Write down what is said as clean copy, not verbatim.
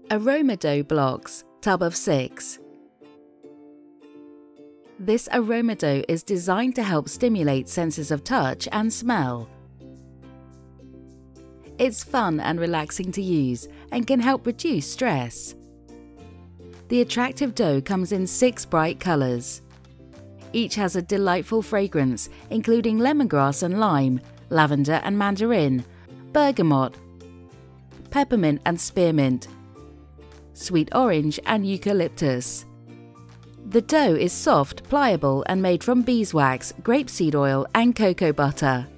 Aroma dough blocks, tub of 6. This aroma dough is designed to help stimulate senses of touch and smell. It's fun and relaxing to use and can help reduce stress. The attractive dough comes in 6 bright colors. Each has a delightful fragrance, including lemongrass and lime, lavender and mandarin, bergamot, peppermint and spearmint, sweet orange and eucalyptus. The dough is soft, pliable and made from beeswax, grapeseed oil and cocoa butter.